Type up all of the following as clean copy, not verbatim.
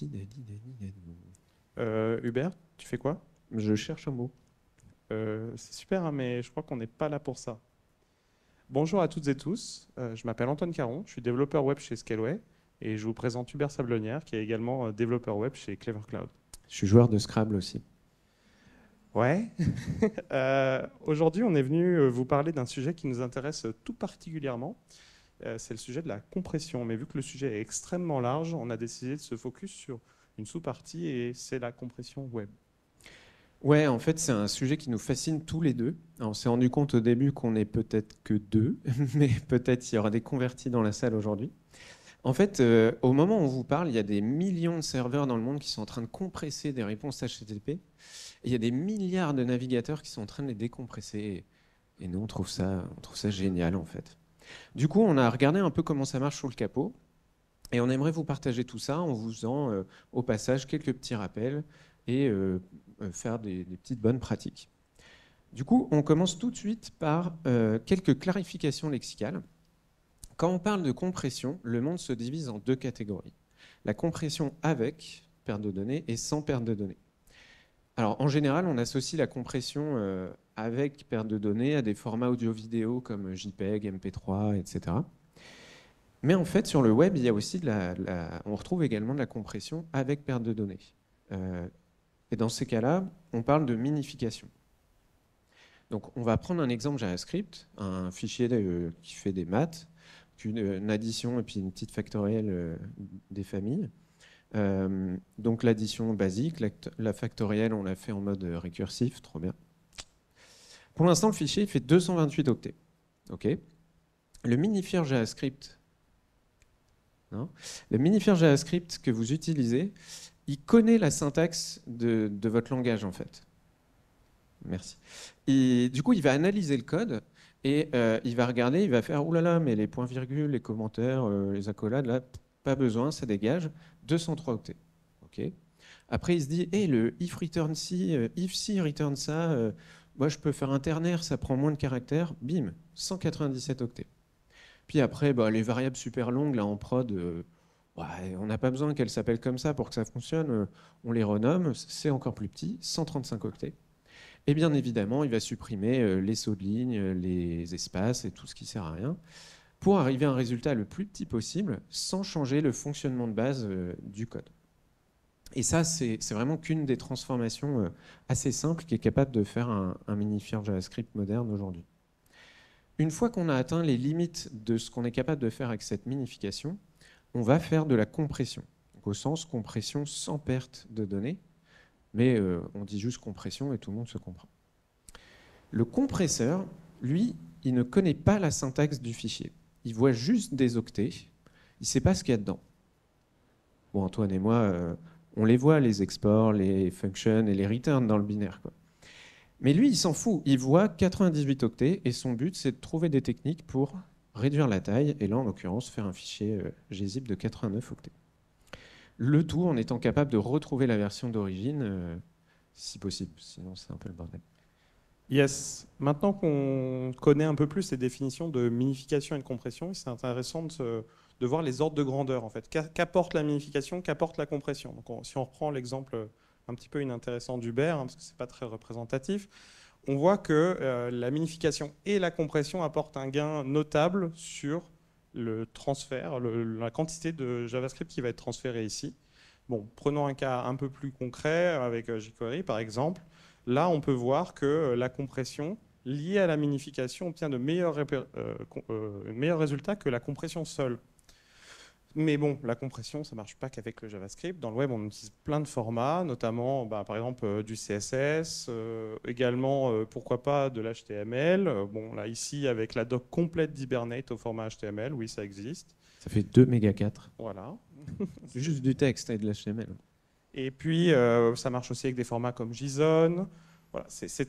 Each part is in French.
Hubert, tu fais quoi? Je cherche un mot. C'est super, hein, mais je crois qu'on n'est pas là pour ça. Bonjour à toutes et tous, je m'appelle Antoine Caron, je suis développeur web chez Scaleway et je vous présente Hubert Sablonnière qui est également développeur web chez Clever Cloud. Je suis joueur de Scrabble aussi. Ouais. Aujourd'hui, on est venu vous parler d'un sujet qui nous intéresse tout particulièrement. C'est le sujet de la compression. Mais vu que le sujet est extrêmement large, on a décidé de se focus sur une sous-partie et c'est la compression web. Ouais, en fait, c'est un sujet qui nous fascine tous les deux. Alors, on s'est rendu compte au début qu'on n'est peut-être que deux, mais peut-être il y aura des convertis dans la salle aujourd'hui. En fait, au moment où on vous parle, il y a des millions de serveurs dans le monde qui sont en train de compresser des réponses HTTP. Et il y a des milliards de navigateurs qui sont en train de les décompresser. Et nous, on trouve ça génial, en fait. Du coup, on a regardé un peu comment ça marche sous le capot. Et on aimerait vous partager tout ça en vous faisant, au passage, quelques petits rappels et faire des petites bonnes pratiques. Du coup, on commence tout de suite par quelques clarifications lexicales. Quand on parle de compression, le monde se divise en deux catégories. La compression avec perte de données et sans perte de données. Alors, en général, on associe la compression avec perte de données à des formats audio-vidéo comme JPEG, MP3, etc. Mais en fait, sur le web, il y a aussi on retrouve également de la compression avec perte de données. Et dans ces cas-là, on parle de minification. Donc, on va prendre un exemple JavaScript, un fichier qui fait des maths, une addition et puis une petite factorielle des familles. Donc, l'addition basique, la factorielle, on l'a fait en mode récursif, trop bien. Pour l'instant, le fichier il fait 228 octets. Okay. Le minifier JavaScript, le minifier JavaScript que vous utilisez, il connaît la syntaxe de votre langage, en fait. Merci. Et du coup, il va analyser le code et il va regarder, il va faire « Ouh là là, mais les points-virgules, les commentaires, les accolades, là, pas besoin, ça dégage. 203 octets. » Okay. Après, il se dit hey, « le if return ci, if ci return ça, moi, je peux faire un ternaire, ça prend moins de caractères. » Bim, 197 octets. Puis après, les variables super longues, là, en prod, ouais, on n'a pas besoin qu'elles s'appellent comme ça pour que ça fonctionne. On les renomme, c'est encore plus petit, 135 octets. Et bien évidemment, il va supprimer les sauts de ligne, les espaces et tout ce qui ne sert à rien pour arriver à un résultat le plus petit possible sans changer le fonctionnement de base du code. Et ça, c'est vraiment qu'une des transformations assez simples qui est capable de faire un minifier JavaScript moderne aujourd'hui. Une fois qu'on a atteint les limites de ce qu'on est capable de faire avec cette minification, on va faire de la compression. Donc, au sens compression sans perte de données, mais on dit juste compression et tout le monde se comprend. Le compresseur, lui, il ne connaît pas la syntaxe du fichier. Il voit juste des octets, il ne sait pas ce qu'il y a dedans. Bon, Antoine et moi, on les voit, les exports, les functions et les returns dans le binaire, quoi. Mais lui, il s'en fout. Il voit 98 octets et son but, c'est de trouver des techniques pour réduire la taille et là, en l'occurrence, faire un fichier gzip de 89 octets. Le tout en étant capable de retrouver la version d'origine, si possible. Sinon, c'est un peu le bordel. Yes. Maintenant qu'on connaît un peu plus les définitions de minification et de compression, c'est intéressant de voir les ordres de grandeur, en fait. Qu'apporte la minification, qu'apporte la compression. Donc, si on reprend l'exemple un petit peu inintéressant d'Hubert, parce que ce n'est pas très représentatif, on voit que la minification et la compression apportent un gain notable sur le transfert, la quantité de JavaScript qui va être transférée ici. Bon, prenons un cas un peu plus concret avec jQuery, par exemple. Là, on peut voir que la compression liée à la minification obtient de meilleurs résultats que la compression seule. Mais bon, la compression, ça ne marche pas qu'avec le JavaScript. Dans le web, on utilise plein de formats, notamment par exemple du CSS, également, pourquoi pas, de l'HTML. Bon, là, ici, avec la doc complète d'Hibernate au format HTML, oui, ça existe. Ça fait 2 méga 4. Voilà. C'est juste du texte et de l'HTML. Et puis, ça marche aussi avec des formats comme JSON. Voilà, c'est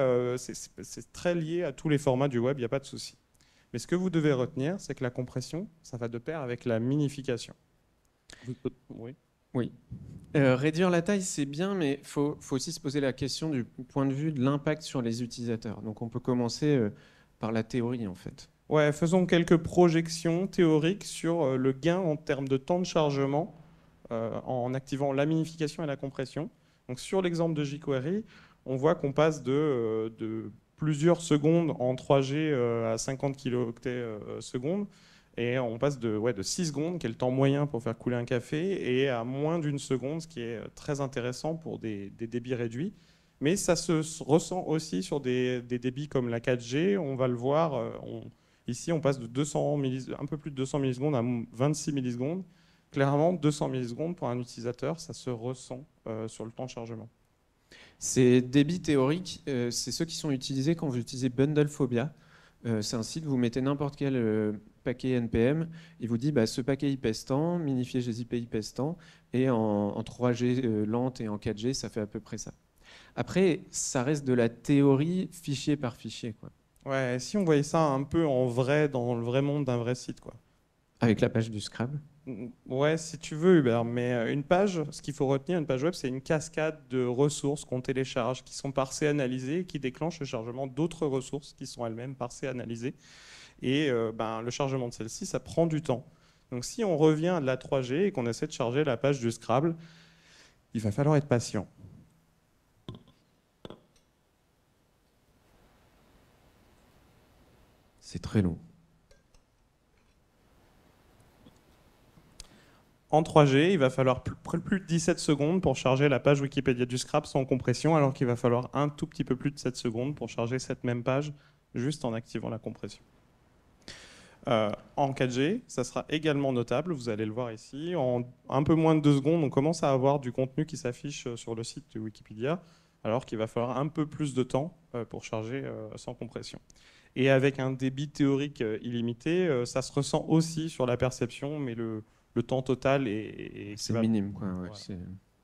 très lié à tous les formats du web, il n'y a pas de souci. Mais ce que vous devez retenir, c'est que la compression, ça va de pair avec la minification. Oui. Oui. Réduire la taille, c'est bien, mais il faut aussi se poser la question du point de vue de l'impact sur les utilisateurs. Donc on peut commencer par la théorie, en fait. Ouais, faisons quelques projections théoriques sur le gain en termes de temps de chargement en activant la minification et la compression. Donc sur l'exemple de jQuery, on voit qu'on passe de plusieurs secondes en 3G à 50 kilooctets secondes. Et on passe de 6 secondes, qui est le temps moyen pour faire couler un café, et à moins d'une seconde, ce qui est très intéressant pour des débits réduits. Mais ça se ressent aussi sur des débits comme la 4G. On va le voir, ici on passe de un peu plus de 200 millisecondes à 26 millisecondes. Clairement, 200 millisecondes pour un utilisateur, ça se ressent sur le temps de chargement. Ces débits théoriques, c'est ceux qui sont utilisés quand vous utilisez Bundlephobia. C'est un site, vous mettez n'importe quel paquet NPM, il vous dit ce paquet il pèse tant, minifié gzip il pèse tant, et en 3G lente et en 4G, ça fait à peu près ça. Après, ça reste de la théorie fichier par fichier, quoi. Ouais, si on voyait ça un peu en vrai, dans le vrai monde d'un vrai site, quoi. Avec la page du Scrabble. Ouais, si tu veux, Hubert, mais une page, ce qu'il faut retenir, une page web, c'est une cascade de ressources qu'on télécharge, qui sont parsées, analysées, et qui déclenchent le chargement d'autres ressources qui sont elles-mêmes parsées, analysées. Et le chargement de celle-ci, ça prend du temps. Donc si on revient à de la 3G et qu'on essaie de charger la page du Scrabble, il va falloir être patient. C'est très long. En 3G, il va falloir plus de 17 secondes pour charger la page Wikipédia du Scrabble sans compression, alors qu'il va falloir un tout petit peu plus de 7 secondes pour charger cette même page juste en activant la compression. En 4G, ça sera également notable, vous allez le voir ici. En un peu moins de 2 secondes, on commence à avoir du contenu qui s'affiche sur le site de Wikipédia, alors qu'il va falloir un peu plus de temps pour charger sans compression. Et avec un débit théorique illimité, ça se ressent aussi sur la perception, mais le temps total est c'est minime, quoi. Ouais, voilà.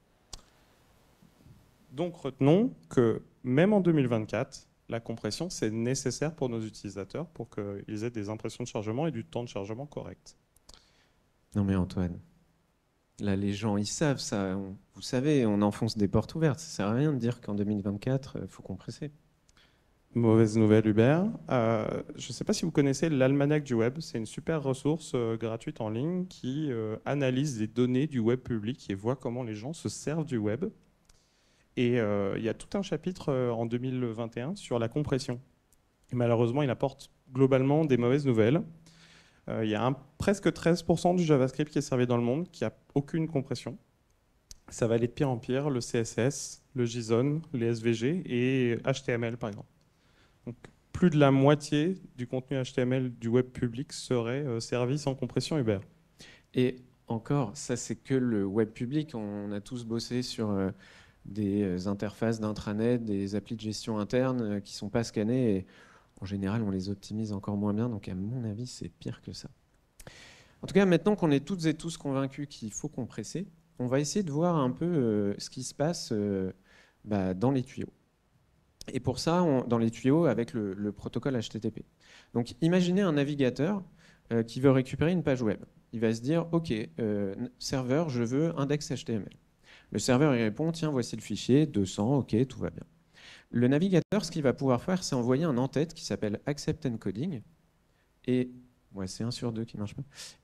Donc retenons que même en 2024, la compression, c'est nécessaire pour nos utilisateurs pour qu'ils aient des impressions de chargement et du temps de chargement correct. Non mais Antoine, là les gens ils savent ça. Vous savez, on enfonce des portes ouvertes. Ça sert à rien de dire qu'en 2024, il faut compresser. Mauvaise nouvelle, Hubert. Je ne sais pas si vous connaissez l'Almanach du Web. C'est une super ressource gratuite en ligne qui analyse les données du web public et voit comment les gens se servent du web. Et il y a tout un chapitre en 2021 sur la compression. Et malheureusement, il apporte globalement des mauvaises nouvelles. Il y a presque 13% du JavaScript qui est servi dans le monde qui n'a aucune compression. Ça va aller de pire en pire, le CSS, le JSON, les SVG et HTML par exemple. Donc, plus de la moitié du contenu HTML du web public serait servi sans compression Hubert. Et encore, ça c'est que le web public. On a tous bossé sur des interfaces d'intranet, des applis de gestion interne qui ne sont pas scannées. Et en général, on les optimise encore moins bien. Donc à mon avis, c'est pire que ça. En tout cas, maintenant qu'on est toutes et tous convaincus qu'il faut compresser, on va essayer de voir un peu ce qui se passe dans les tuyaux. Et pour ça, dans les tuyaux, avec le protocole HTTP. Donc imaginez un navigateur qui veut récupérer une page web. Il va se dire, OK, serveur, je veux index.html. Le serveur il répond, tiens, voici le fichier, 200, OK, tout va bien. Le navigateur, ce qu'il va pouvoir faire, c'est envoyer un en-tête qui s'appelle accept encoding. Et c'est 1 sur 2 qui ne marche pas.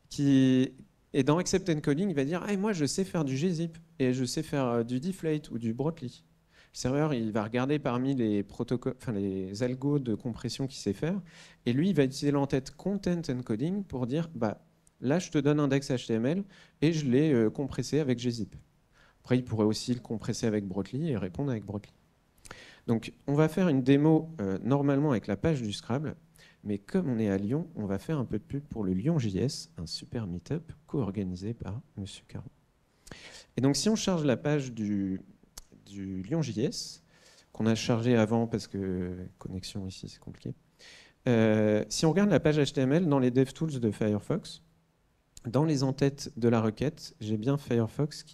Et dans accept encoding, il va dire, hey, moi, je sais faire du gzip et je sais faire du deflate ou du brotli. Le serveur, il va regarder parmi les protocoles, les algos de compression qu'il sait faire, et lui, il va utiliser l'entête content encoding pour dire, là, je te donne index.html et je l'ai compressé avec gzip. Après, il pourrait aussi le compresser avec brotli et répondre avec brotli. Donc, on va faire une démo normalement avec la page du Scrabble, mais comme on est à Lyon, on va faire un peu de pub pour le Lyon.js, un super meet-up co-organisé par M. Caron. Et donc, si on charge la page du Lyon.js, qu'on a chargé avant parce que connexion ici, c'est compliqué. Si on regarde la page HTML dans les DevTools de Firefox, dans les entêtes de la requête, j'ai bien Firefox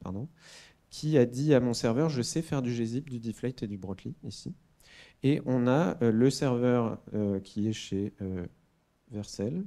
qui a dit à mon serveur, je sais faire du gzip, du deflate et du brotli, ici. Et on a le serveur qui est chez Vercel,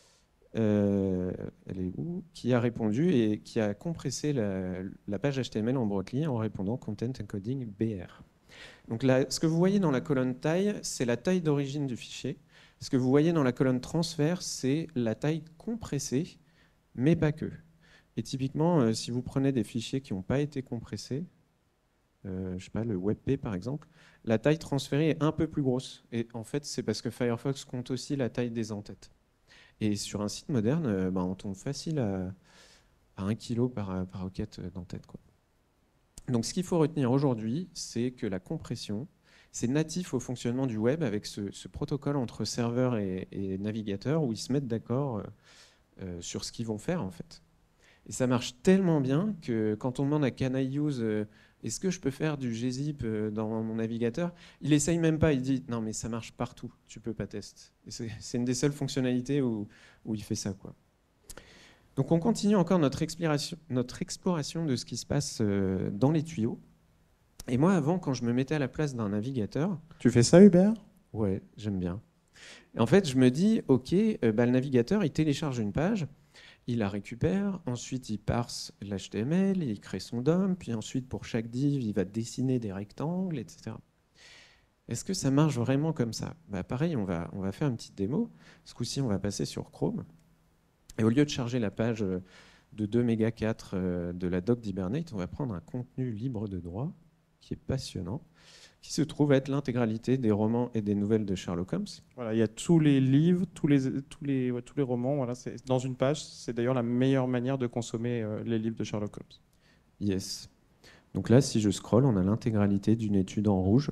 elle est où, qui a répondu et qui a compressé la page HTML en brotli en répondant content encoding BR. Donc là, ce que vous voyez dans la colonne taille, c'est la taille d'origine du fichier. Ce que vous voyez dans la colonne transfert, c'est la taille compressée, mais pas que. Et typiquement, si vous prenez des fichiers qui n'ont pas été compressés, je sais pas, le WebP par exemple, la taille transférée est un peu plus grosse. Et en fait, c'est parce que Firefox compte aussi la taille des entêtes. Et sur un site moderne, on tombe facile à 1 kg par requête d'entête, quoi. Donc ce qu'il faut retenir aujourd'hui, c'est que la compression, c'est natif au fonctionnement du web avec ce protocole entre serveur et navigateur où ils se mettent d'accord sur ce qu'ils vont faire en fait. Et ça marche tellement bien que quand on demande à Can I use, est-ce que je peux faire du gzip dans mon navigateur, il essaye même pas, il dit non mais ça marche partout, tu peux pas tester. C'est une des seules fonctionnalités où il fait ça, quoi. Donc on continue encore notre exploration de ce qui se passe dans les tuyaux. Et moi avant, quand je me mettais à la place d'un navigateur, Tu fais ça, Hubert? ouais, j'aime bien. Et en fait, je me dis, ok, le navigateur, il télécharge une page, il la récupère, ensuite il parse l'HTML, il crée son DOM, puis ensuite pour chaque div, il va dessiner des rectangles, etc. Est-ce que ça marche vraiment comme ça? Pareil, on va faire une petite démo. Ce coup-ci, on va passer sur Chrome. Et au lieu de charger la page de 2 mégas 4 de la doc d'Hibernate, on va prendre un contenu libre de droit, qui est passionnant, qui se trouve être l'intégralité des romans et des nouvelles de Sherlock Holmes. Voilà, il y a tous les livres, tous les romans. Voilà, c'est dans une page. C'est d'ailleurs la meilleure manière de consommer les livres de Sherlock Holmes. Yes. Donc là, si je scrolle, on a l'intégralité d'une étude en rouge.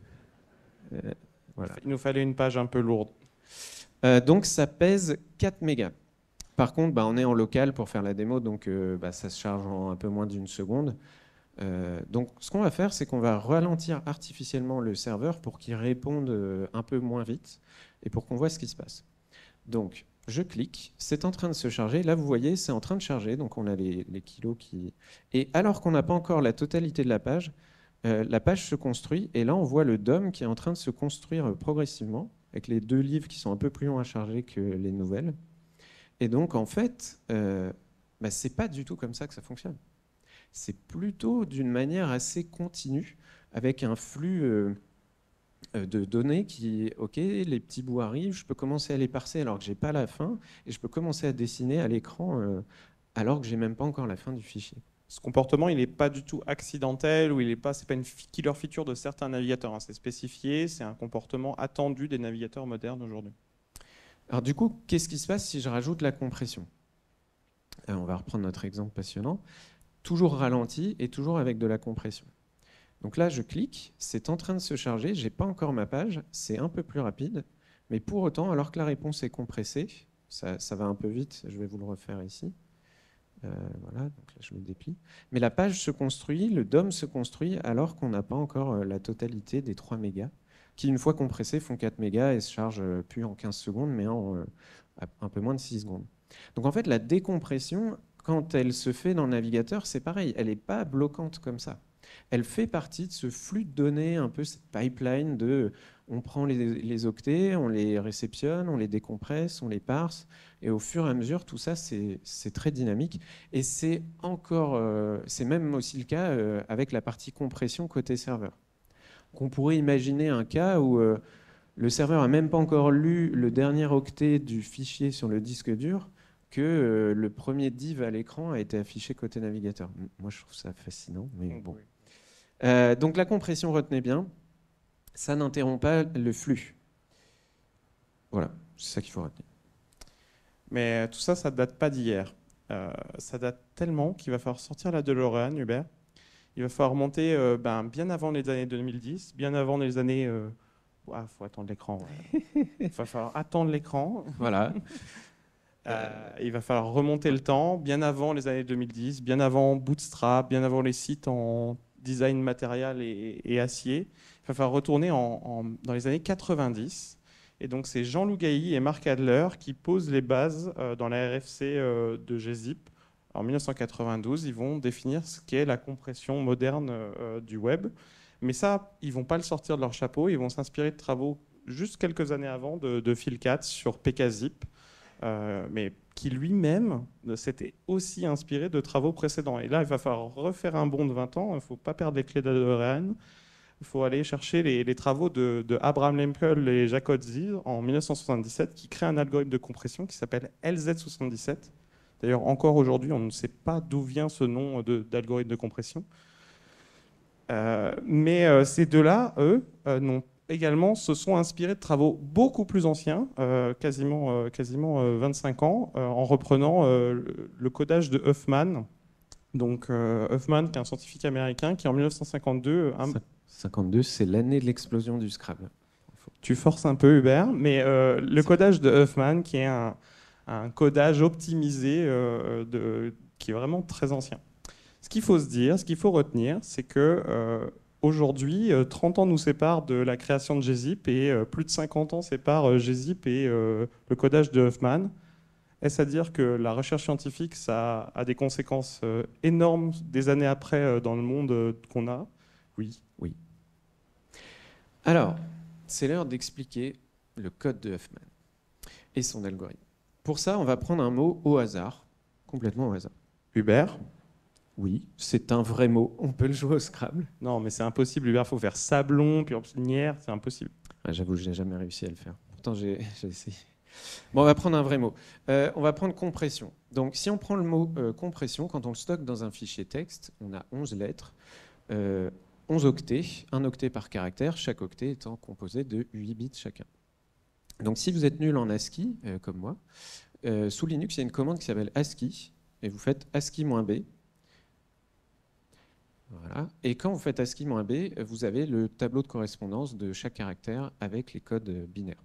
Voilà. Il nous fallait une page un peu lourde. Donc ça pèse 4 mégas. Par contre, on est en local pour faire la démo, donc ça se charge en un peu moins d'une seconde. Donc ce qu'on va faire, c'est qu'on va ralentir artificiellement le serveur pour qu'il réponde un peu moins vite et pour qu'on voit ce qui se passe. Donc je clique, c'est en train de se charger. Là, vous voyez, c'est en train de charger, donc on a les kilos qui... Et alors qu'on n'a pas encore la totalité de la page se construit, et là, on voit le DOM qui est en train de se construire progressivement, avec les 2 livres qui sont un peu plus longs à charger que les nouvelles. Et donc, en fait, c'est pas du tout comme ça que ça fonctionne. C'est plutôt d'une manière assez continue, avec un flux de données qui, ok, les petits bouts arrivent, je peux commencer à les parser alors que j'ai pas la fin, et je peux commencer à dessiner à l'écran alors que j'ai même pas encore la fin du fichier. Ce comportement, il n'est pas du tout accidentel ou c'est pas une killer feature de certains navigateurs, hein. C'est spécifié, c'est un comportement attendu des navigateurs modernes aujourd'hui. Alors du coup, qu'est-ce qui se passe si je rajoute la compression? On va reprendre notre exemple passionnant. Toujours ralenti et toujours avec de la compression. Donc là, je clique, c'est en train de se charger, j'ai pas encore ma page, c'est un peu plus rapide, mais pour autant, alors que la réponse est compressée, ça va un peu vite, je vais vous le refaire ici. Voilà, donc là je le déplie. Mais la page se construit, le DOM se construit alors qu'on n'a pas encore la totalité des 3 mégas, qui une fois compressés font 4 mégas et se chargent plus en 15 secondes, mais en un peu moins de 6 secondes. Donc en fait, la décompression, quand elle se fait dans le navigateur, c'est pareil, elle n'est pas bloquante comme ça. Elle fait partie de ce flux de données, un peu cette pipeline de on prend les octets, on les réceptionne, on les décompresse, on les parse, et au fur et à mesure, tout ça, c'est très dynamique. Et c'est même aussi le cas avec la partie compression côté serveur. On pourrait imaginer un cas où le serveur n'a même pas encore lu le dernier octet du fichier sur le disque dur, que le premier div à l'écran a été affiché côté navigateur. Moi, je trouve ça fascinant, mais bon. Donc la compression, retenez bien, ça n'interrompt pas le flux. Voilà, c'est ça qu'il faut retenir. Mais tout ça, ça ne date pas d'hier. Ça date tellement qu'il va falloir sortir la DeLorean, Hubert. Il va falloir monter bien avant les années 2010, bien avant les années... faut attendre l'écran. Ouais. Il va falloir attendre l'écran. Voilà. Il va falloir remonter le temps, bien avant les années 2010, bien avant Bootstrap, bien avant les sites en design matériel et acier. Il va falloir retourner dans les années 90. Et donc, c'est Jean-Loup Gailly et Marc Adler qui posent les bases dans la RFC de gzip. En 1992, ils vont définir ce qu'est la compression moderne du web. Mais ça, ils ne vont pas le sortir de leur chapeau. Ils vont s'inspirer de travaux juste quelques années avant de Phil Katz sur PKZip. Mais qui lui-même s'était aussi inspiré de travaux précédents. Et là, il va falloir refaire un bond de 20 ans. Il ne faut pas perdre les clés de DeLorean. Il faut aller chercher les travaux de Abraham Lempel et Jacques Otzi en 1977 qui créent un algorithme de compression qui s'appelle LZ77. D'ailleurs, encore aujourd'hui, on ne sait pas d'où vient ce nom d'algorithme de compression. Mais ces deux-là, eux, également se sont inspirés de travaux beaucoup plus anciens, quasiment 25 ans, en reprenant le codage de Huffman. Donc Huffman, qui est un scientifique américain, qui en 1952... 52, c'est l'année de l'explosion du Scrabble. Tu forces un peu, Hubert, mais le codage de Huffman, qui est un codage optimisé qui est vraiment très ancien. Ce qu'il faut se dire, ce qu'il faut retenir, c'est que aujourd'hui, 30 ans nous séparent de la création de gzip et plus de 50 ans séparent gzip et le codage de Huffman. Est-ce à dire que la recherche scientifique, ça a des conséquences énormes des années après dans le monde qu'on a? Oui. Oui. Alors, c'est l'heure d'expliquer le code de Huffman et son algorithme. Pour ça, on va prendre un mot au hasard, complètement au hasard. Hubert? Oui, c'est un vrai mot. On peut le jouer au Scrabble. Non, mais c'est impossible, Hubert. Il faut faire sablon, puis nière, c'est impossible. Ah, j'avoue, je n'ai jamais réussi à le faire. Pourtant, j'ai essayé. Bon, on va prendre un vrai mot. On va prendre compression. Donc, si on prend le mot compression, quand on le stocke dans un fichier texte, on a 11 lettres, 11 octets, un octet par caractère, chaque octet étant composé de 8 bits chacun. Donc, si vous êtes nul en ASCII, comme moi, sous Linux, il y a une commande qui s'appelle ASCII, et vous faites ASCII-B. Voilà. Et quand vous faites ASCII-B, vous avez le tableau de correspondance de chaque caractère avec les codes binaires.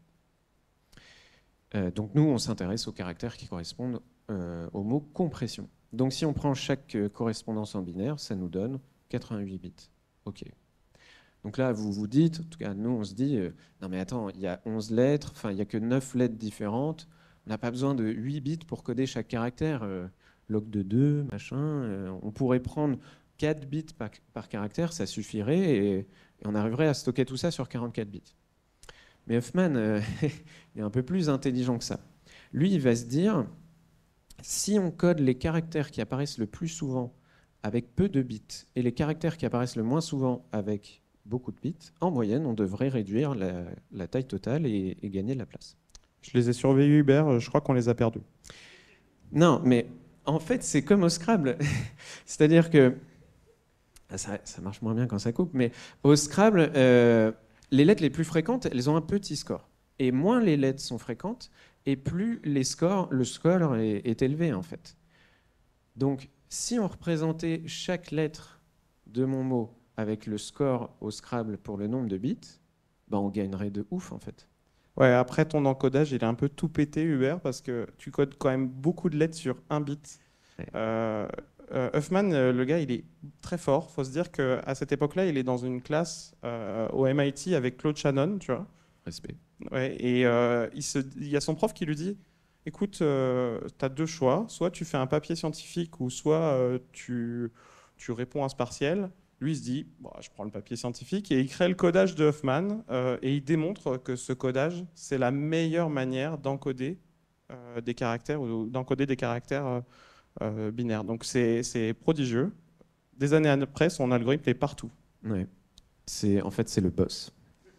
Donc nous, on s'intéresse aux caractères qui correspondent au mot compression. Donc si on prend chaque correspondance en binaire, ça nous donne 88 bits. OK. Donc là, vous vous dites, en tout cas nous, on se dit, non mais attends, il y a 11 lettres, enfin il n'y a que 9 lettres différentes, on n'a pas besoin de 8 bits pour coder chaque caractère, log de 2, machin, on pourrait prendre 4 bits par caractère, ça suffirait, et on arriverait à stocker tout ça sur 44 bits. Mais Huffman est un peu plus intelligent que ça. Lui, il va se dire, si on code les caractères qui apparaissent le plus souvent avec peu de bits et les caractères qui apparaissent le moins souvent avec beaucoup de bits, en moyenne, on devrait réduire la taille totale et gagner de la place. Je les ai surveillés, Hubert, je crois qu'on les a perdus. Non, mais en fait, c'est comme au Scrabble. C'est-à-dire que ça marche moins bien quand ça coupe, mais au Scrabble, les lettres les plus fréquentes, elles ont un petit score. Et moins les lettres sont fréquentes, et plus le score est élevé, en fait. Donc, si on représentait chaque lettre de mon mot avec le score au Scrabble pour le nombre de bits, ben on gagnerait de ouf, en fait. Ouais, après, ton encodage, il est un peu tout pété, Hubert, parce que tu codes quand même beaucoup de lettres sur un bit. Ouais. Huffman, le gars, il est très fort. Il faut se dire qu'à cette époque-là, il est dans une classe au MIT avec Claude Shannon, tu vois. Respect. Ouais, et il y a son prof qui lui dit, écoute, tu as deux choix. Soit tu fais un papier scientifique, ou soit tu réponds à ce partiel. Lui, il se dit, bon, je prends le papier scientifique, et il crée le codage de Huffman, et il démontre que ce codage, c'est la meilleure manière d'encoder des caractères, ou d'encoder des caractères binaires. Donc c'est prodigieux. Des années après, son algorithme est partout. Ouais. En fait, c'est le boss.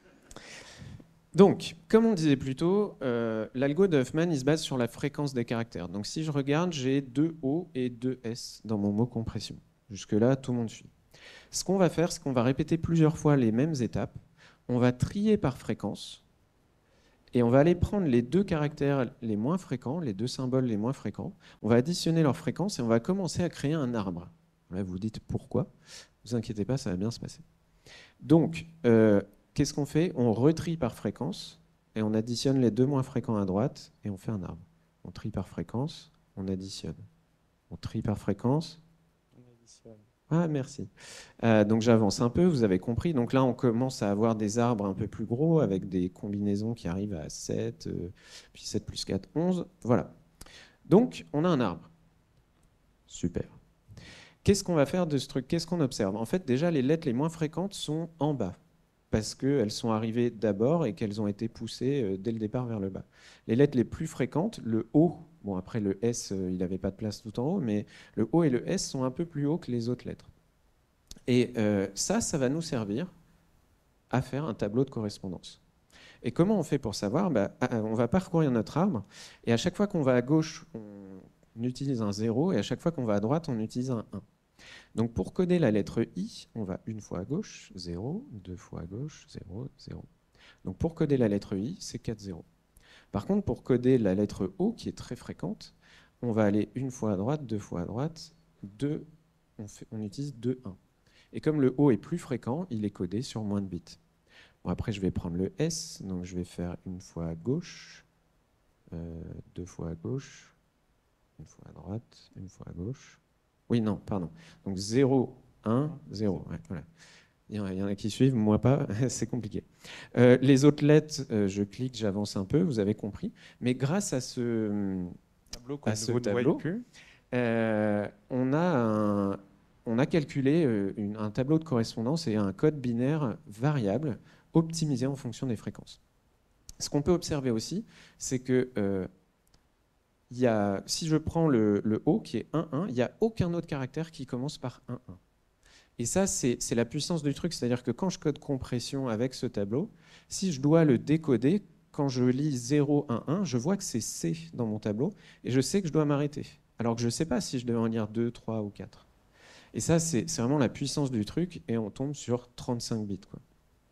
Donc, comme on disait plus tôt, l'algo de Huffman, il se base sur la fréquence des caractères. Donc si je regarde, j'ai 2 O et 2 S dans mon mot compression. Jusque-là, tout le monde suit. Ce qu'on va faire, c'est qu'on va répéter plusieurs fois les mêmes étapes. On va trier par fréquence. Et on va aller prendre les 2 caractères les moins fréquents, les 2 symboles les moins fréquents. On va additionner leurs fréquences et on va commencer à créer un arbre. Là, vous vous dites pourquoi? Ne vous inquiétez pas, ça va bien se passer. Donc, qu'est-ce qu'on fait? On retrie par fréquence et on additionne les 2 moins fréquents à droite et on fait un arbre. On trie par fréquence, on additionne. On trie par fréquence. On additionne. Ah, merci. Donc j'avance un peu, vous avez compris. Donc là, on commence à avoir des arbres un peu plus gros avec des combinaisons qui arrivent à 7, puis 7 plus 4, 11. Voilà. Donc, on a un arbre. Super. Qu'est-ce qu'on va faire de ce truc? Qu'est-ce qu'on observe? En fait, déjà, les lettres les moins fréquentes sont en bas, parce qu'elles sont arrivées d'abord et qu'elles ont été poussées dès le départ vers le bas. Les lettres les plus fréquentes, le O, bon après le S, il n'avait pas de place tout en haut, mais le O et le S sont un peu plus hauts que les autres lettres. Et ça va nous servir à faire un tableau de correspondance. Et comment on fait pour savoir? On va parcourir notre arbre, et à chaque fois qu'on va à gauche, on utilise un 0, et à chaque fois qu'on va à droite, on utilise un 1. Donc pour coder la lettre I, on va une fois à gauche, 0, deux fois à gauche, 0, 0. Donc pour coder la lettre I, c'est 4 0. Par contre, pour coder la lettre O, qui est très fréquente, on va aller une fois à droite, deux fois à droite, on utilise 2 1. Et comme le O est plus fréquent, il est codé sur moins de bits. Bon, après, je vais prendre le S, donc je vais faire une fois à gauche, deux fois à gauche, une fois à droite, une fois à gauche. Oui, non, pardon. Donc 0, 1, 0. Ouais, voilà. Il y en a qui suivent, moi pas, c'est compliqué. Les autres lettres, je clique, j'avance un peu, vous avez compris. Mais grâce à ce tableau, on a calculé un tableau de correspondance et un code binaire variable optimisé en fonction des fréquences. Ce qu'on peut observer aussi, c'est que si je prends le O qui est 1, 1, il n'y a aucun autre caractère qui commence par 1, 1. Et ça, c'est la puissance du truc. C'est-à-dire que quand je code compression avec ce tableau, si je dois le décoder, quand je lis 0, 1, 1, je vois que c'est C dans mon tableau et je sais que je dois m'arrêter. Alors que je ne sais pas si je devais en lire 2, 3 ou 4. Et ça, c'est vraiment la puissance du truc et on tombe sur 35 bits, quoi.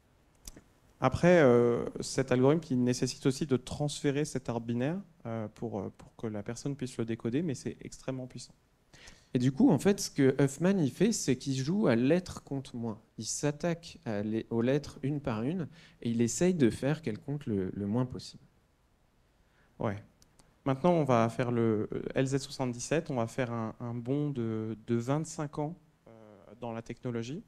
Après, cet algorithme qui nécessite aussi de transférer cet arbre binaire pour que la personne puisse le décoder, mais c'est extrêmement puissant. Et du coup, en fait, ce que Huffman il fait, c'est qu'il joue à lettre contre moins. Il s'attaque aux lettres une par une et il essaye de faire qu'elles comptent le moins possible. Ouais. Maintenant, on va faire le LZ77. On va faire un bond de 25 ans dans la technologie.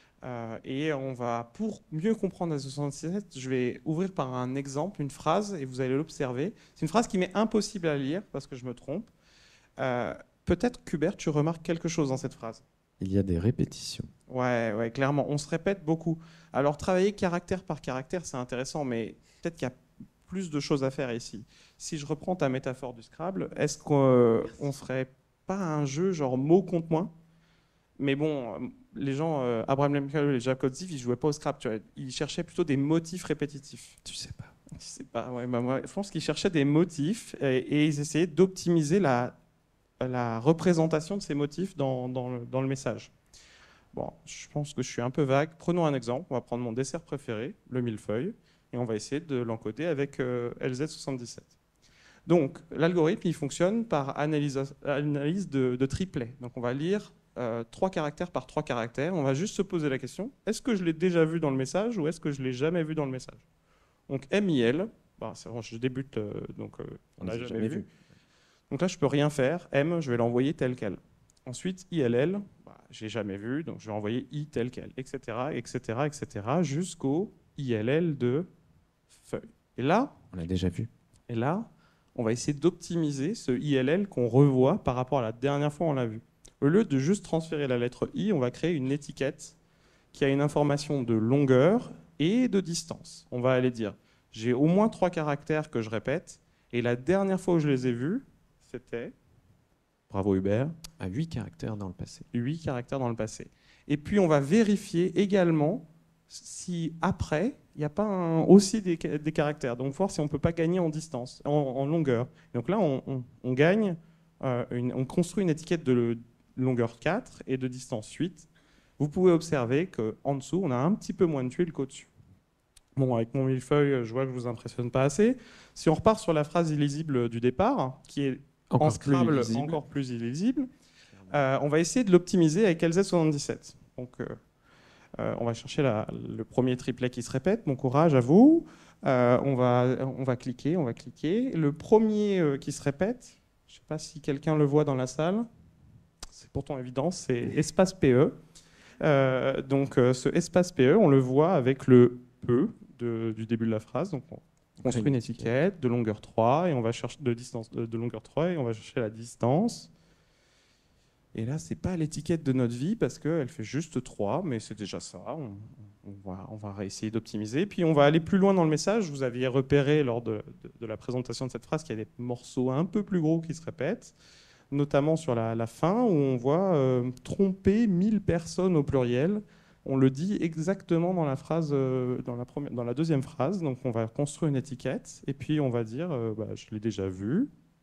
Et on va, pour mieux comprendre LZ77, je vais ouvrir par un exemple, une phrase, et vous allez l'observer. C'est une phrase qui m'est impossible à lire parce que je me trompe. Peut-être qu'Hubert, tu remarques quelque chose dans cette phrase. Il y a des répétitions. Ouais, clairement. On se répète beaucoup. Alors, travailler caractère par caractère, c'est intéressant, mais peut-être qu'il y a plus de choses à faire ici. Si je reprends ta métaphore du Scrabble, est-ce qu'on ne ferait pas un jeu genre mot contre moi? Mais bon, les gens, Abraham Lincoln et Jacob Ziff, ils jouaient pas au Scrabble. Tu vois, ils cherchaient plutôt des motifs répétitifs. Tu sais pas. Je sais pas. Ouais, moi, je pense qu'ils cherchaient des motifs et ils essayaient d'optimiser la représentation de ces motifs dans le message. Bon, je pense que je suis un peu vague. Prenons un exemple. On va prendre mon dessert préféré, le millefeuille, et on va essayer de l'encoder avec LZ77. Donc, l'algorithme, il fonctionne par analyse de triplet. Donc, on va lire 3 caractères par 3 caractères. On va juste se poser la question, est-ce que je l'ai déjà vu dans le message ou est-ce que je ne l'ai jamais vu dans le message? Donc, MIL, bah, c'est bon, je débute, on n'a jamais vu. Donc là, je ne peux rien faire. M, je vais l'envoyer tel quel. Ensuite, ILL, bah, je n'ai jamais vu, donc je vais envoyer I tel quel, etc., etc., etc., jusqu'au ILL de feuille. Et là, on l'a déjà vu. Et là, on va essayer d'optimiser ce ILL qu'on revoit par rapport à la dernière fois on l'a vu. Au lieu de juste transférer la lettre I, on va créer une étiquette qui a une information de longueur et de distance. On va aller dire, j'ai au moins 3 caractères que je répète, et la dernière fois où je les ai vus, c'était, bravo Hubert, à 8 caractères dans le passé. 8 caractères dans le passé. Et puis on va vérifier également si après, il n'y a pas aussi des caractères. Donc voir si on ne peut pas gagner en distance, en longueur. Donc là, on gagne, on construit une étiquette de longueur 4 et de distance 8. Vous pouvez observer qu'en dessous, on a un petit peu moins de tuiles qu'au-dessus. Bon, avec mon millefeuille, je vois que je ne vous impressionne pas assez. Si on repart sur la phrase illisible du départ, qui est en Scrabble encore plus illisible, on va essayer de l'optimiser avec LZ77. Donc, on va chercher le premier triplet qui se répète. Bon courage à vous. On va cliquer, on va cliquer. Le premier qui se répète, je ne sais pas si quelqu'un le voit dans la salle, c'est pourtant évident, c'est espace PE. Donc ce espace PE, on le voit avec le E du début de la phrase. Donc on construit une étiquette de longueur 3 et on va chercher de longueur 3 et on va chercher la distance. Et là, ce n'est pas l'étiquette de notre vie parce qu'elle fait juste 3, mais c'est déjà ça. On va réessayer d'optimiser. Puis on va aller plus loin dans le message. Vous aviez repéré lors de la présentation de cette phrase qu'il y a des morceaux un peu plus gros qui se répètent, notamment sur la fin où on voit tromper 1000 personnes au pluriel. On le dit exactement dans la phrase, dans la deuxième phrase. Donc on va construire une étiquette et puis on va dire je l'ai déjà vu.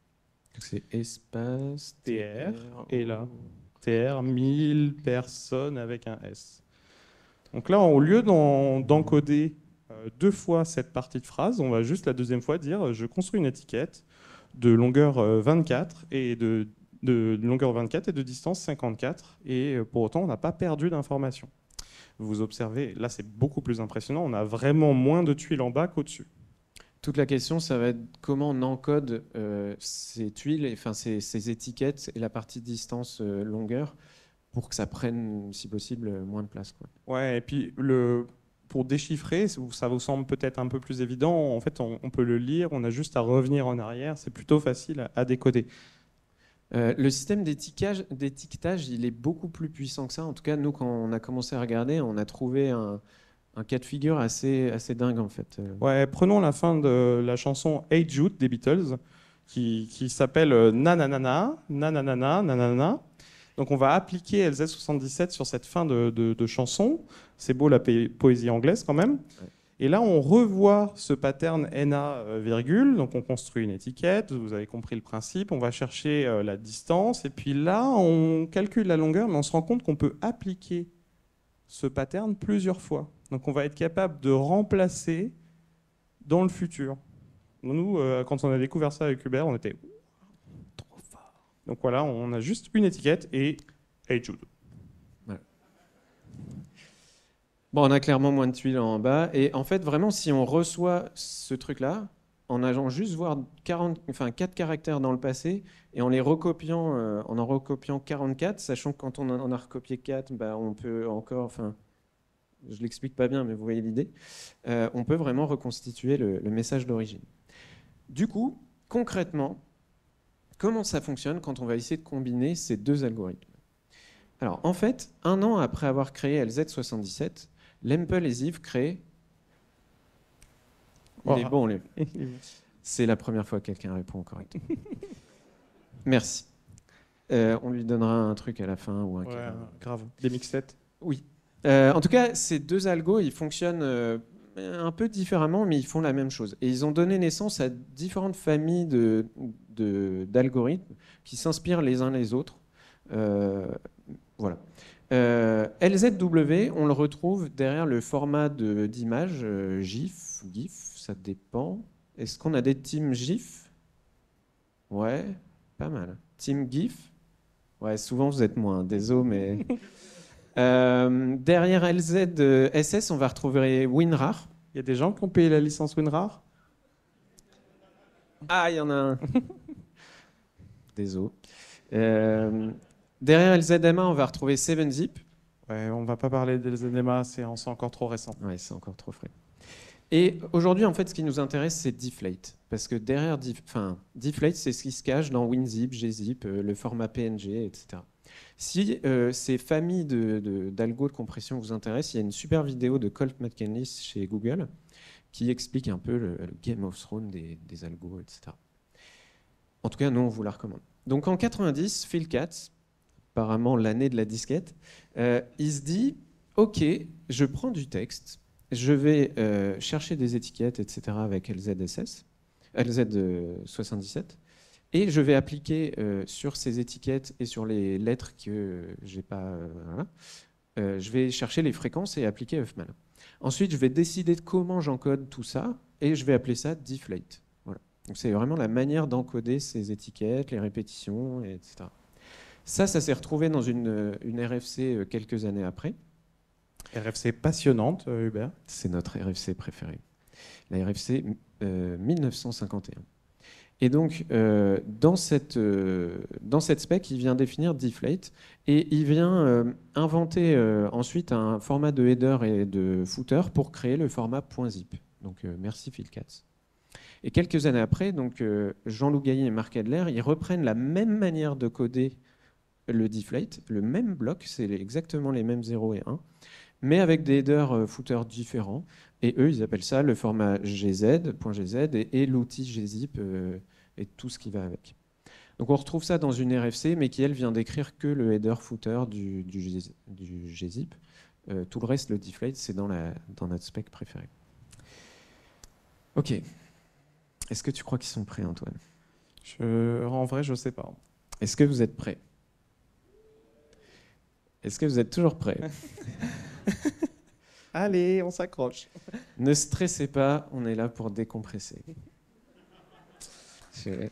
C'est espace TR, et là, TR, 1000 personnes avec un S. Donc là, au lieu d'encoder deux fois cette partie de phrase, on va juste la deuxième fois dire je construis une étiquette de longueur 24 et de longueur 24 et de distance 54. Et pour autant, on n'a pas perdu d'informations. Vous observez, là c'est beaucoup plus impressionnant, on a vraiment moins de tuiles en bas qu'au-dessus. Toute la question, ça va être comment on encode ces tuiles, enfin ces étiquettes et la partie distance longueur pour que ça prenne, si possible, moins de place, quoi. Ouais, et puis pour déchiffrer, ça vous semble peut-être un peu plus évident, en fait on peut le lire, on a juste à revenir en arrière, c'est plutôt facile à décoder. Le système d'étiquetage, il est beaucoup plus puissant que ça. En tout cas, nous, quand on a commencé à regarder, on a trouvé un cas de figure assez dingue, en fait. Ouais, prenons la fin de la chanson Hey Jude des Beatles, qui s'appelle Nananana, Nananana, Nanana. Donc on va appliquer LZ77 sur cette fin de chanson. C'est beau la poésie anglaise quand même. Ouais. Et là, on revoit ce pattern NA virgule. Donc on construit une étiquette, vous avez compris le principe. On va chercher la distance. Et puis là, on calcule la longueur, mais on se rend compte qu'on peut appliquer ce pattern plusieurs fois. Donc on va être capable de remplacer dans le futur. Nous, quand on a découvert ça avec Hubert, on était trop fort. Donc voilà, on a juste une étiquette et Hey Jude. Voilà. Bon, on a clairement moins de tuiles en bas. Et en fait, vraiment, si on reçoit ce truc-là, en allant juste voir 4 caractères dans le passé et en les recopiant, en recopiant 44, sachant que quand on en a recopié 4, bah, on peut encore, enfin, je l'explique pas bien, mais vous voyez l'idée, on peut vraiment reconstituer le message d'origine. Du coup, concrètement, comment ça fonctionne quand on va essayer de combiner ces deux algorithmes? Alors, en fait, 1 an après avoir créé LZ77, Lempel et Ziv créent... Il est bon, c'est la première fois que quelqu'un répond correctement. Merci. On lui donnera un truc à la fin ou un Ouais, grave. Des mixettes. Oui. En tout cas, ces deux algos, ils fonctionnent un peu différemment, mais ils font la même chose. Et ils ont donné naissance à différentes familles d'algorithmes qui s'inspirent les uns les autres. Voilà. LZW, on le retrouve derrière le format d'image GIF, GIF, ça dépend. Est-ce qu'on a des teams GIF? Ouais, pas mal. Team GIF? Ouais, souvent vous êtes moins, désolé, mais... derrière LZSS, on va retrouver WinRAR. Il y a des gens qui ont payé la licence WinRAR? Ah, il y en a un. Désolé. Derrière LZMA, on va retrouver 7-Zip. Ouais, on va pas parler des LZMA, c'est encore trop récent. Ouais, c'est encore trop frais. Et aujourd'hui, en fait, ce qui nous intéresse, c'est Deflate. Parce que derrière Deflate, c'est ce qui se cache dans WinZip, gzip, le format PNG, etc. Si ces familles d'algo de compression vous intéressent, il y a une super vidéo de Colt McKinley chez Google qui explique un peu le Game of Thrones des algos, etc. En tout cas, nous, on vous la recommande. Donc en 90, Phil Katz, apparemment l'année de la disquette, il se dit « Ok, je prends du texte, je vais chercher des étiquettes, etc. avec LZ77, et je vais appliquer sur ces étiquettes et sur les lettres que j'ai pas... je vais chercher les fréquences et appliquer Huffman. Ensuite, je vais décider de comment j'encode tout ça, et je vais appeler ça Deflate. » Voilà. Donc c'est vraiment la manière d'encoder ces étiquettes, les répétitions, etc. Ça s'est retrouvé dans une RFC quelques années après. RFC passionnante, Hubert. C'est notre RFC préférée. La RFC 1951. Et donc, dans cette spec, il vient définir Deflate et il vient inventer ensuite un format de header et de footer pour créer le format .zip. Donc, merci Phil Katz. Et quelques années après, donc, Jean-Loup Gailly et Marc Adler, ils reprennent la même manière de coder le Deflate, le même bloc, c'est exactement les mêmes 0 et 1, mais avec des headers footers différents. Et eux, ils appellent ça le format .gz et l'outil gzip et tout ce qui va avec. Donc on retrouve ça dans une RFC, mais qui, elle, vient d'écrire que le header footer du gzip. Tout le reste, le Deflate, c'est dans notre spec préféré. Ok. Est-ce que tu crois qu'ils sont prêts, Antoine? En vrai, je sais pas. Est-ce que vous êtes prêts? Est-ce que vous êtes toujours prêts? Allez, on s'accroche. Ne stressez pas, on est là pour décompresser. Je-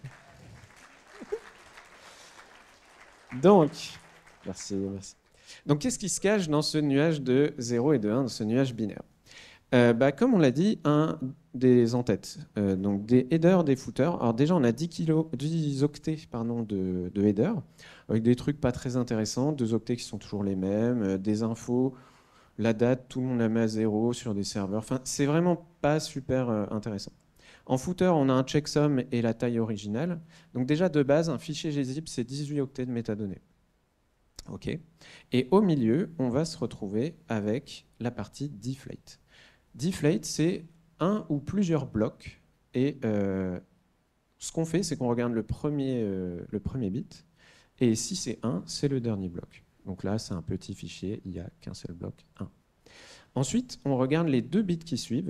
Donc, merci, merci. Donc, qu'est-ce qui se cache dans ce nuage de 0 et de 1, dans ce nuage binaire? Comme on l'a dit, un des en-têtes, donc des headers, des footers. Alors déjà, on a 10 octets pardon, de headers, avec des trucs pas très intéressants, 2 octets qui sont toujours les mêmes, des infos, la date, tout le monde la met à 0 sur des serveurs. Enfin, c'est vraiment pas super intéressant. En footer, on a un checksum et la taille originale. Donc déjà, de base, un fichier gzip, c'est 18 octets de métadonnées. OK. Et au milieu, on va se retrouver avec la partie deflate. Deflate, c'est un ou plusieurs blocs. Et ce qu'on fait, c'est qu'on regarde le premier bit. Et si c'est 1, c'est le dernier bloc. Donc là, c'est un petit fichier, il n'y a qu'un seul bloc, 1. Ensuite, on regarde les 2 bits qui suivent.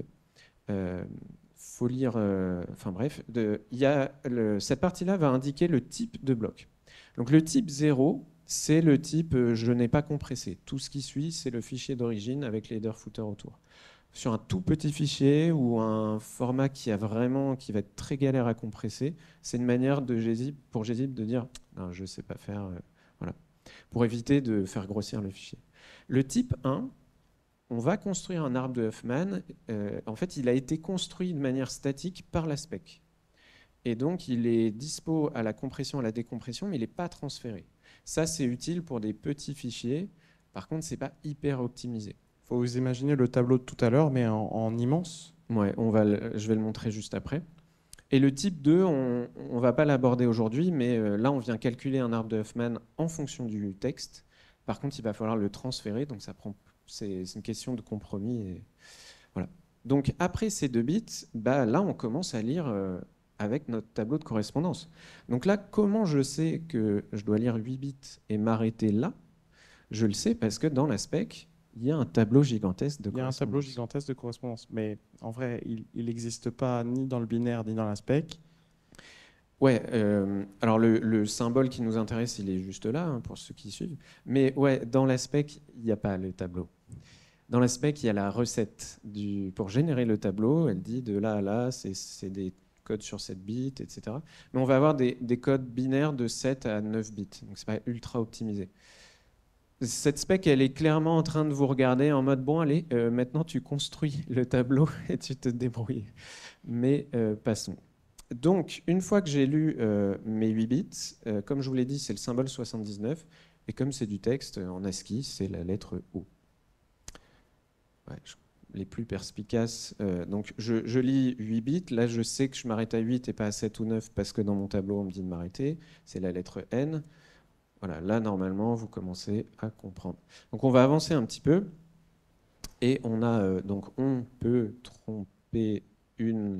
Faut lire, enfin bref, cette partie-là va indiquer le type de bloc. Donc le type 0, c'est le type je n'ai pas compressé. Tout ce qui suit, c'est le fichier d'origine avec les header footer autour. Sur un tout petit fichier ou un format qui va être très galère à compresser, c'est une manière pour gzip de dire non, je ne sais pas faire, voilà, pour éviter de faire grossir le fichier. Le type 1, on va construire un arbre de Huffman. En fait, il a été construit de manière statique par la spec. Et donc, il est dispo à la compression, à la décompression, mais il n'est pas transféré. Ça, c'est utile pour des petits fichiers. Par contre, ce n'est pas hyper optimisé. Faut vous imaginer le tableau de tout à l'heure, mais en immense. Ouais, je vais le montrer juste après. Et le type 2, on ne va pas l'aborder aujourd'hui, mais là, on vient calculer un arbre de Huffman en fonction du texte. Par contre, il va falloir le transférer, donc c'est une question de compromis. Et voilà. Donc après ces 2 bits, là, on commence à lire avec notre tableau de correspondance. Donc là, comment je sais que je dois lire 8 bits et m'arrêter là? Je le sais parce que dans la spec, il y a un tableau gigantesque de Il y a un correspondance. tableau gigantesque de correspondance. Mais en vrai, il n'existe pas ni dans le binaire ni dans la spec. Ouais, alors le symbole qui nous intéresse, il est juste là, hein, pour ceux qui suivent. Mais ouais, dans la spec, il n'y a pas le tableau. Dans la spec, il y a la recette pour générer le tableau. Elle dit de là à là, c'est des codes sur 7 bits, etc. Mais on va avoir des codes binaires de 7 à 9 bits. Donc, c'est pas ultra optimisé. Cette spec, elle est clairement en train de vous regarder en mode, bon, allez, maintenant tu construis le tableau et tu te débrouilles. Mais passons. Donc, une fois que j'ai lu mes 8 bits, comme je vous l'ai dit, c'est le symbole 79. Et comme c'est du texte en ASCII, c'est la lettre O. Ouais, les plus perspicaces. Donc, je lis 8 bits. Là, je sais que je m'arrête à 8 et pas à 7 ou 9 parce que dans mon tableau, on me dit de m'arrêter. C'est la lettre N. Voilà, là, normalement, vous commencez à comprendre. Donc, on va avancer un petit peu. Et on peut tromper une.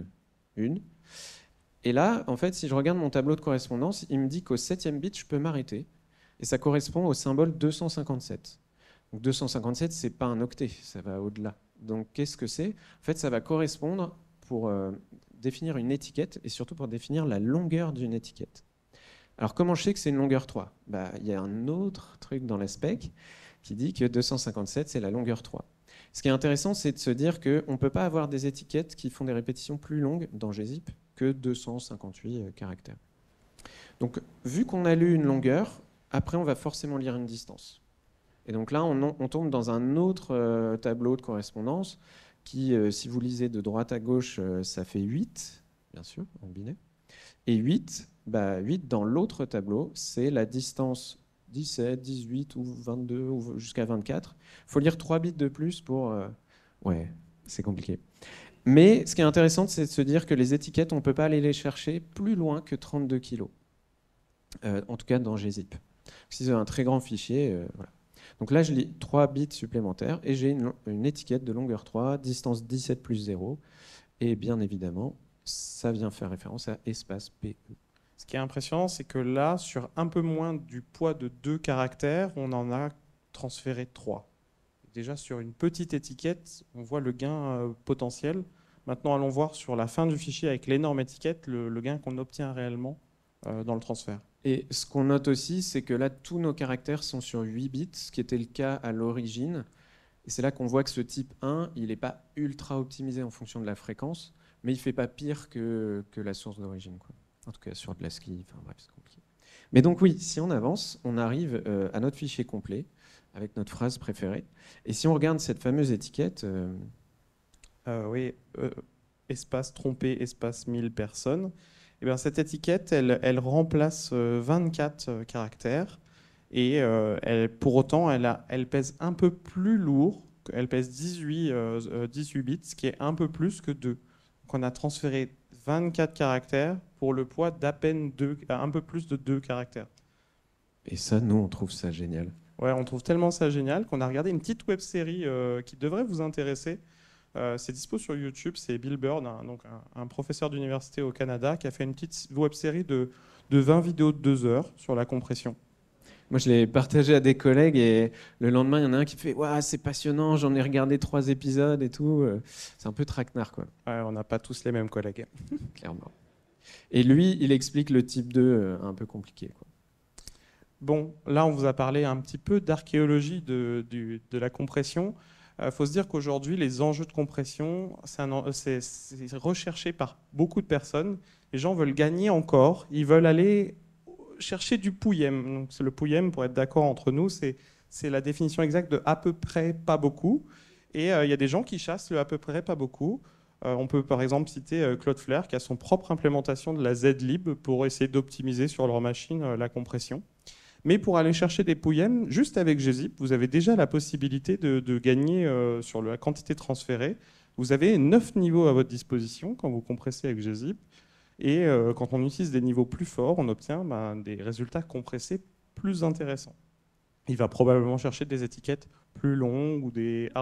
Et là, en fait, si je regarde mon tableau de correspondance, il me dit qu'au 7e bit, je peux m'arrêter. Et ça correspond au symbole 257. Donc 257, ce n'est pas un octet, ça va au-delà. Donc qu'est-ce que c'est? En fait, ça va correspondre pour définir une étiquette et surtout pour définir la longueur d'une étiquette. Alors comment je sais que c'est une longueur 3? Il y a un autre truc dans la spec qui dit que 257, c'est la longueur 3. Ce qui est intéressant, c'est de se dire qu'on ne peut pas avoir des étiquettes qui font des répétitions plus longues dans gzip que 258 caractères. Donc, vu qu'on a lu une longueur, après, on va forcément lire une distance. Et donc là, on tombe dans un autre tableau de correspondance qui, si vous lisez de droite à gauche, ça fait 8, bien sûr, en binaire. Et 8 dans l'autre tableau, c'est la distance 17, 18 ou 22 ou jusqu'à 24. Il faut lire 3 bits de plus pour... Ouais, c'est compliqué. Mais ce qui est intéressant, c'est de se dire que les étiquettes, on ne peut pas aller les chercher plus loin que 32 kg. En tout cas, dans gzip. Si c'est un très grand fichier, voilà. Donc là, je lis 3 bits supplémentaires et j'ai une étiquette de longueur 3, distance 17 plus 0. Et bien évidemment, ça vient faire référence à espace PE. Ce qui est impressionnant, c'est que là, sur un peu moins du poids de 2 caractères, on en a transféré 3. Déjà, sur une petite étiquette, on voit le gain potentiel. Maintenant, allons voir sur la fin du fichier avec l'énorme étiquette, le gain qu'on obtient réellement dans le transfert. Et ce qu'on note aussi, c'est que là, tous nos caractères sont sur 8 bits, ce qui était le cas à l'origine. Et c'est là qu'on voit que ce type 1, il n'est pas ultra optimisé en fonction de la fréquence, mais il ne fait pas pire que la source d'origine, quoi. En tout cas, sur de l'ASCII, enfin bref, c'est compliqué. Mais donc oui, si on avance, on arrive à notre fichier complet, avec notre phrase préférée. Et si on regarde cette fameuse étiquette... Oui, espace trompé, espace 1000 personnes. Et bien, cette étiquette, elle remplace 24 caractères. Et pour autant, elle pèse un peu plus lourd. Elle pèse 18 bits, ce qui est un peu plus que 2. Donc, on a transféré 24 caractères pour le poids d'à peine un peu plus de 2 caractères. Et ça, nous, on trouve ça génial. Ouais, on trouve tellement ça génial qu'on a regardé une petite web-série qui devrait vous intéresser. C'est dispo sur YouTube, c'est Bill Bird, un professeur d'université au Canada, qui a fait une petite web-série de 20 vidéos de 2 heures sur la compression. Moi, je l'ai partagé à des collègues et le lendemain, il y en a un qui fait « Waouh, c'est passionnant, j'en ai regardé 3 épisodes et tout. » C'est un peu traquenard, quoi. Ouais, on n'a pas tous les mêmes collègues. Clairement. Et lui, il explique le type 2 un peu compliqué, quoi. Bon, là, on vous a parlé un petit peu d'archéologie de la compression. Il faut se dire qu'aujourd'hui, les enjeux de compression, c'est recherché par beaucoup de personnes. Les gens veulent gagner encore. Ils veulent aller chercher du pouillem. Donc, le pouillem, pour être d'accord entre nous, c'est la définition exacte de à peu près pas beaucoup. Et il y a des gens qui chassent le à peu près pas beaucoup. On peut par exemple citer Cloudflare qui a son propre implémentation de la zlib pour essayer d'optimiser sur leur machine la compression. Mais pour aller chercher des pouillem, juste avec gzip, vous avez déjà la possibilité de gagner sur la quantité transférée. Vous avez 9 niveaux à votre disposition quand vous compressez avec gzip. Et quand on utilise des niveaux plus forts, on obtient des résultats compressés plus intéressants. Il va probablement chercher des étiquettes plus longues ou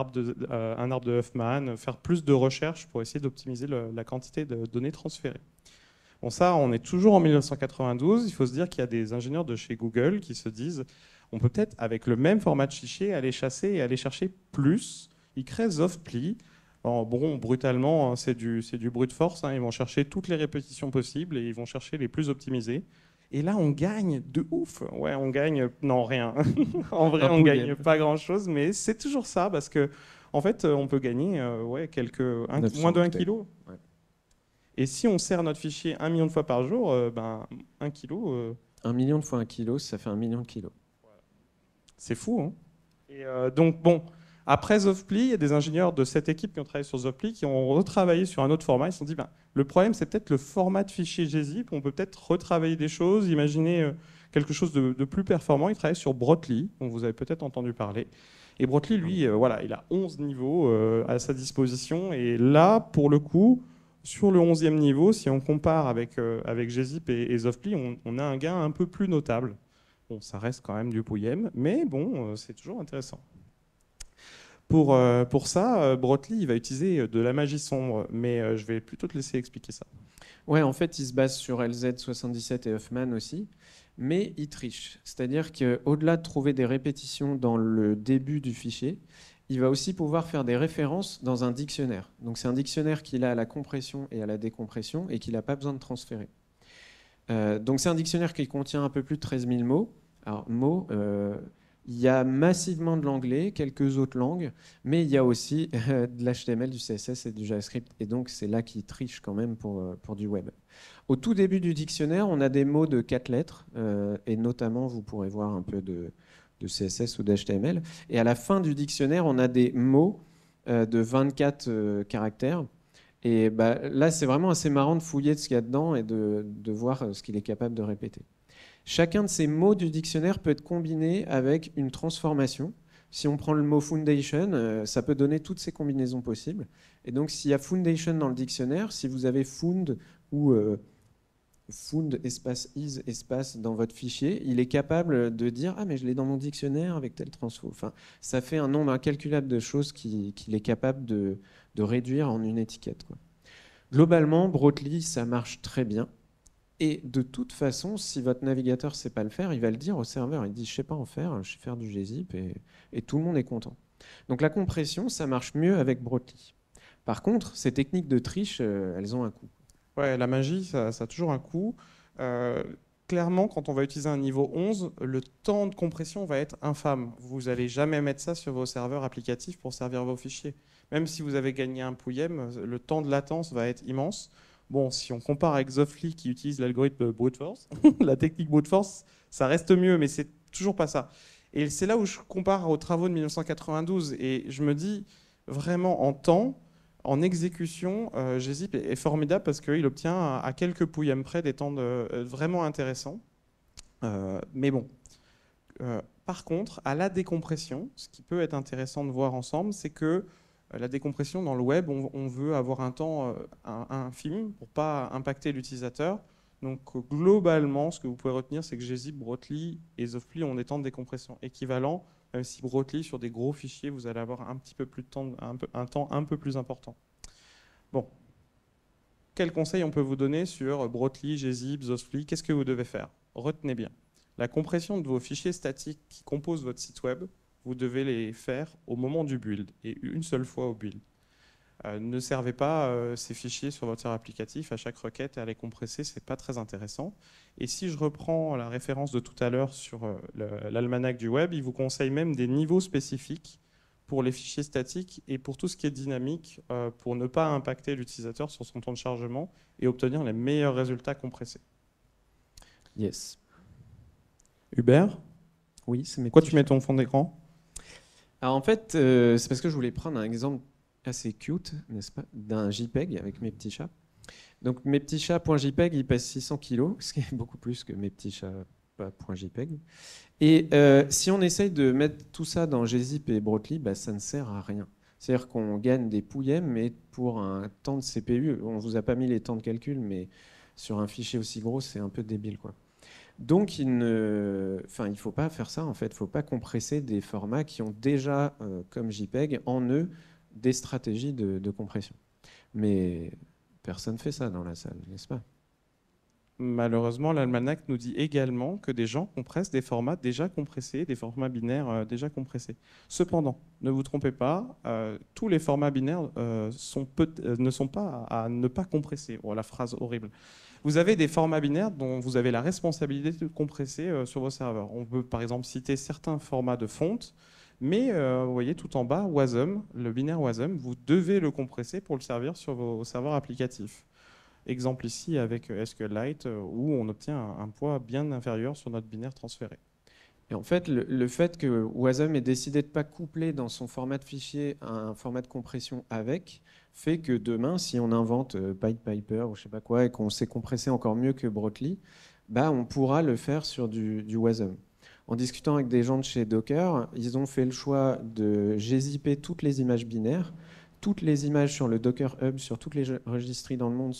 un arbre de Huffman, faire plus de recherches pour essayer d'optimiser la quantité de données transférées. Bon, ça, on est toujours en 1992. Il faut se dire qu'il y a des ingénieurs de chez Google qui se disent on peut peut-être, avec le même format de fichier, aller chasser et aller chercher plus. Ils créent Zofpli. Bon, brutalement, hein, c'est du brute force. Hein. Ils vont chercher toutes les répétitions possibles et ils vont chercher les plus optimisées. Et là, on gagne de ouf. Ouais, on gagne... Non, rien. En vrai, on gagne pas grand-chose, mais c'est toujours ça, parce que en fait, on peut gagner moins de 1 kilo. Ouais. Et si on sert notre fichier 1 million de fois par jour, 1 kilo... 1 million de fois 1 kilo, ça fait 1 million de kilos. C'est fou, hein. Et donc, bon... Après Zofpli, il y a des ingénieurs de cette équipe qui ont travaillé sur Zofpli qui ont retravaillé sur un autre format. Ils se sont dit, le problème, c'est peut-être le format de fichier gzip. On peut peut-être retravailler des choses, imaginer quelque chose de plus performant. Ils travaillent sur Brotli, dont vous avez peut-être entendu parler. Et Brotli, lui, il a 11 niveaux à sa disposition. Et là, pour le coup, sur le 11e niveau, si on compare avec gzip et Zofpli, on a un gain un peu plus notable. Bon, ça reste quand même du pouillem, mais bon, c'est toujours intéressant. Pour ça, Brotli, il va utiliser de la magie sombre, mais je vais plutôt te laisser expliquer ça. Ouais, en fait, il se base sur LZ77 et Huffman aussi, mais il triche. C'est-à-dire qu'au-delà de trouver des répétitions dans le début du fichier, il va aussi pouvoir faire des références dans un dictionnaire. Donc c'est un dictionnaire qu'il a à la compression et à la décompression et qu'il n'a pas besoin de transférer. Donc c'est un dictionnaire qui contient un peu plus de 13 000 mots. Alors, mots... il y a massivement de l'anglais, quelques autres langues, mais il y a aussi de l'HTML, du CSS et du JavaScript. Et donc, c'est là qu'il triche quand même pour du web. Au tout début du dictionnaire, on a des mots de 4 lettres, et notamment, vous pourrez voir un peu de CSS ou d'HTML. Et à la fin du dictionnaire, on a des mots de 24 caractères. Et là, c'est vraiment assez marrant de fouiller de ce qu'il y a dedans et de voir ce qu'il est capable de répéter. Chacun de ces mots du dictionnaire peut être combiné avec une transformation. Si on prend le mot foundation, ça peut donner toutes ces combinaisons possibles. Et donc, s'il y a foundation dans le dictionnaire, si vous avez found ou found espace is espace dans votre fichier, il est capable de dire « Ah, mais je l'ai dans mon dictionnaire avec tel transfo ». Enfin, ça fait un nombre incalculable de choses qu'il est capable de réduire en une étiquette, quoi. Globalement, Brotli, ça marche très bien. Et de toute façon, si votre navigateur ne sait pas le faire, il va le dire au serveur. Il dit « je ne sais pas en faire, je sais faire du gzip » et tout le monde est content. Donc la compression, ça marche mieux avec Brotli. Par contre, ces techniques de triche, elles ont un coût. Ouais, la magie, ça a toujours un coût. clairement, quand on va utiliser un niveau 11, le temps de compression va être infâme. Vous n'allez jamais mettre ça sur vos serveurs applicatifs pour servir vos fichiers. Même si vous avez gagné un pouillem, le temps de latence va être immense. Bon, si on compare avec Zoffly qui utilise l'algorithme brute force, la technique brute force, ça reste mieux, mais c'est toujours pas ça. Et c'est là où je compare aux travaux de 1992 et je me dis vraiment en temps, en exécution, GZIP est formidable parce qu'il obtient à quelques pouillem près des temps vraiment intéressants. Mais bon, par contre, à la décompression, ce qui peut être intéressant de voir ensemble, c'est que la décompression dans le web, on veut avoir un temps infime pour ne pas impacter l'utilisateur. Donc globalement, ce que vous pouvez retenir, c'est que GZIP, Brotli et Zoffly ont des temps de décompression équivalents, même si Brotli, sur des gros fichiers, vous allez avoir un petit peu plus de temps, un temps un peu plus important. Bon. Quels conseils on peut vous donner sur Brotli, GZIP, Zoffly? Qu'est-ce que vous devez faire? Retenez bien. La compression de vos fichiers statiques qui composent votre site web, vous devez les faire au moment du build et une seule fois au build. Ne servez pas ces fichiers sur votre serveur applicatif à chaque requête et à les compresser, c'est pas très intéressant. Et si je reprends la référence de tout à l'heure sur l'almanach du web, il vous conseille même des niveaux spécifiques pour les fichiers statiques et pour tout ce qui est dynamique pour ne pas impacter l'utilisateur sur son temps de chargement et obtenir les meilleurs résultats compressés. Yes. Hubert, oui, c'est mes pourquoi tu mets ton fond d'écran? Alors en fait, c'est parce que je voulais prendre un exemple assez cute, n'est-ce pas, d'un JPEG avec mes petits chats. Donc mes petits chats.jpeg, ils pèsent 600 kg, ce qui est beaucoup plus que mes petits chats.jpeg. Et si on essaye de mettre tout ça dans gzip et Brotli, bah, ça ne sert à rien. C'est-à-dire qu'on gagne des pouillem, mais pour un temps de CPU, on ne vous a pas mis les temps de calcul, mais sur un fichier aussi gros, c'est un peu débile, quoi. Donc, il ne faut pas faire ça, en fait. Il ne faut pas compresser des formats qui ont déjà, comme JPEG, en eux, des stratégies de compression. Mais personne ne fait ça dans la salle, n'est-ce pas? Malheureusement, l'almanach nous dit également que des gens compressent des formats déjà compressés, des formats binaires déjà compressés. Cependant, ne vous trompez pas, tous les formats binaires ne sont pas à ne pas compresser. Oh, la phrase horrible. Vous avez des formats binaires dont vous avez la responsabilité de compresser sur vos serveurs. On peut par exemple citer certains formats de fonte, mais vous voyez tout en bas, WASM, le binaire WASM, vous devez le compresser pour le servir sur vos serveurs applicatifs. Exemple ici avec SQLite, où on obtient un poids bien inférieur sur notre binaire transféré. Et en fait, le fait que Wasm ait décidé de ne pas coupler dans son format de fichier un format de compression avec, fait que demain, si on invente PyPiper ou je sais pas quoi, et qu'on sait compresser encore mieux que Brotli, bah, on pourra le faire sur du Wasm. En discutant avec des gens de chez Docker, ils ont fait le choix de gzipper toutes les images binaires. Toutes les images sur le Docker Hub, sur toutes les registries dans le monde,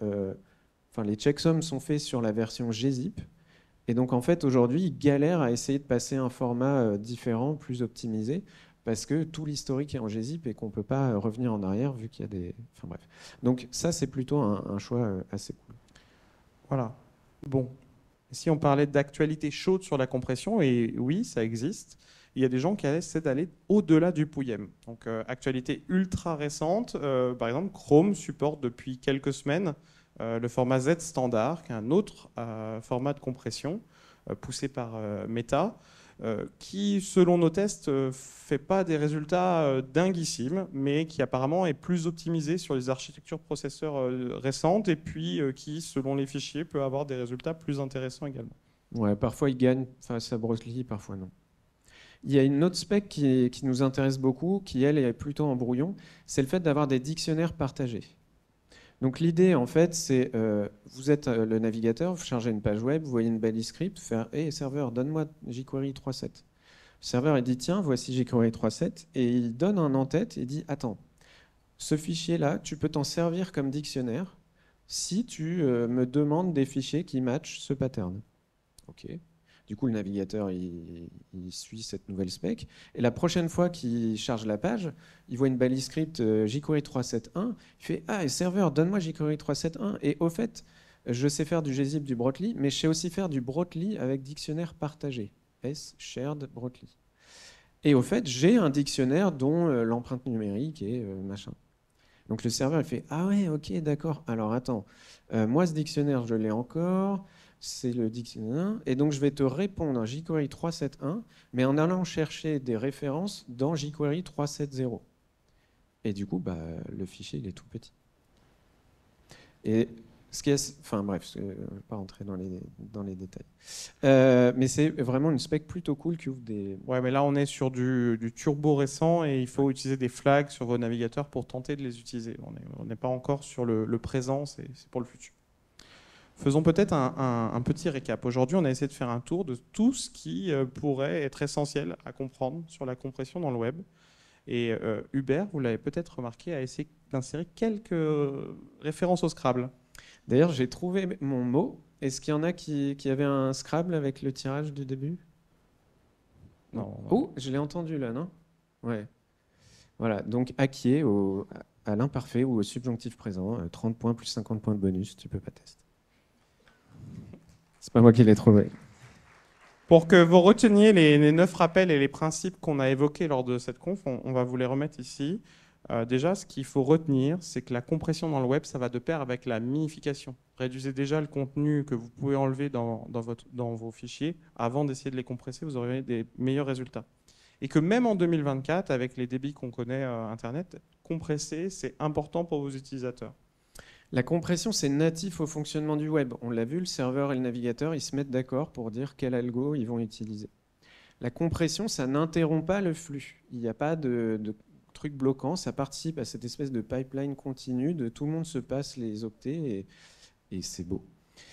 les checksums sont faits sur la version gzip. Et donc, en fait, aujourd'hui, ils galèrent à essayer de passer un format différent, plus optimisé, parce que tout l'historique est en gzip et qu'on ne peut pas revenir en arrière vu qu'il y a des... Enfin bref. Donc ça, c'est plutôt un choix assez cool. Voilà. Bon. Si on parlait d'actualité chaude sur la compression, et oui, ça existe, il y a des gens qui essaient d'aller au-delà du pouillem. Donc, actualité ultra récente, par exemple, Chrome supporte depuis quelques semaines le format Z standard, qui est un autre format de compression poussé par Meta, qui, selon nos tests, fait pas des résultats dinguissimes, mais qui apparemment est plus optimisé sur les architectures processeurs récentes, et puis qui, selon les fichiers, peut avoir des résultats plus intéressants également. Ouais, parfois il gagne face à Brotli, parfois non. Il y a une autre spec qui nous intéresse beaucoup, qui elle est plutôt en brouillon, c'est le fait d'avoir des dictionnaires partagés. Donc l'idée, en fait, c'est vous êtes le navigateur, vous chargez une page web, vous voyez une balise script, faire « Hey serveur, donne-moi jQuery 3.7 ». Le serveur il dit « Tiens, voici jQuery 3.7 » et il donne un en-tête et dit « Attends, ce fichier-là, tu peux t'en servir comme dictionnaire si tu me demandes des fichiers qui matchent ce pattern. » Ok. Du coup, le navigateur, il suit cette nouvelle spec. Et la prochaine fois qu'il charge la page, il voit une balise script jQuery 3.7.1. Il fait « Ah, serveur, donne-moi jQuery 3.7.1. » Et au fait, je sais faire du gzip, du Brotli, mais je sais aussi faire du Brotli avec dictionnaire partagé. S, shared, Brotli. Et au fait, j'ai un dictionnaire dont l'empreinte numérique est machin. Donc le serveur, il fait « Ah ouais, ok, d'accord. Alors attends, moi, ce dictionnaire, je l'ai encore. c'est le dictionnaire, et donc je vais te répondre jQuery 3.7.1, mais en allant chercher des références dans jQuery 3.7.0. Et du coup, bah, le fichier, il est tout petit. Et ce qui est, enfin bref, je ne vais pas rentrer dans les détails. Mais c'est vraiment une spec plutôt cool qui ouvre des... Ouais, mais là, on est sur du turbo récent et il faut utiliser des flags sur vos navigateurs pour tenter de les utiliser. On n'est pas encore sur le présent, c'est pour le futur. Faisons peut-être un petit récap. Aujourd'hui, on a essayé de faire un tour de tout ce qui pourrait être essentiel à comprendre sur la compression dans le web. Et Hubert, vous l'avez peut-être remarqué, a essayé d'insérer quelques références au Scrabble. D'ailleurs, j'ai trouvé mon mot. Est-ce qu'il y en a qui avaient un Scrabble avec le tirage du début? Non. Oh, je l'ai entendu là, non? Ouais. Voilà, donc acquier à l'imparfait ou au subjonctif présent, 30 points plus 50 points de bonus, tu peux pas tester. C'est pas moi qui l'ai trouvé. Pour que vous reteniez les 9 rappels et les principes qu'on a évoqués lors de cette conf, on va vous les remettre ici. Déjà, ce qu'il faut retenir, c'est que la compression dans le web, ça va de pair avec la minification. Réduisez déjà le contenu que vous pouvez enlever dans vos fichiers. Avant d'essayer de les compresser, vous aurez des meilleurs résultats. Et que même en 2024, avec les débits qu'on connaît Internet, compresser, c'est important pour vos utilisateurs. La compression, c'est natif au fonctionnement du web. On l'a vu, le serveur et le navigateur, ils se mettent d'accord pour dire quel algo ils vont utiliser. La compression, ça n'interrompt pas le flux. Il n'y a pas de truc bloquant. Ça participe à cette espèce de pipeline continue de tout le monde se passe les octets et c'est beau.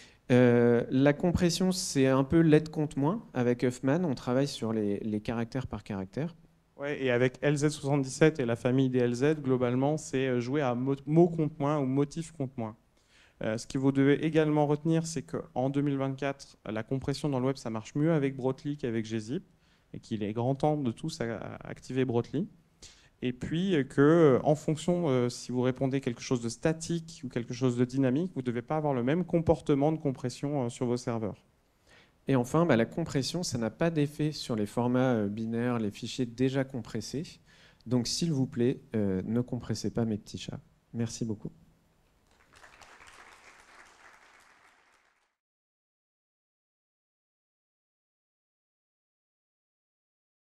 La compression, c'est un peu let compte moins. Avec Huffman, on travaille sur les caractères par caractère. Ouais, et avec LZ77 et la famille des LZ, globalement, c'est jouer à mot compte moins ou motif compte moins. Ce que vous devez également retenir, c'est qu'en 2024, la compression dans le web, ça marche mieux avec Brotli qu'avec gzip, et qu'il est grand temps de tous activer Brotli. Et puis en fonction, si vous répondez quelque chose de statique ou quelque chose de dynamique, vous ne devez pas avoir le même comportement de compression sur vos serveurs. Et enfin, la compression, ça n'a pas d'effet sur les formats binaires, les fichiers déjà compressés. Donc, s'il vous plaît, ne compressez pas mes petits chats. Merci beaucoup.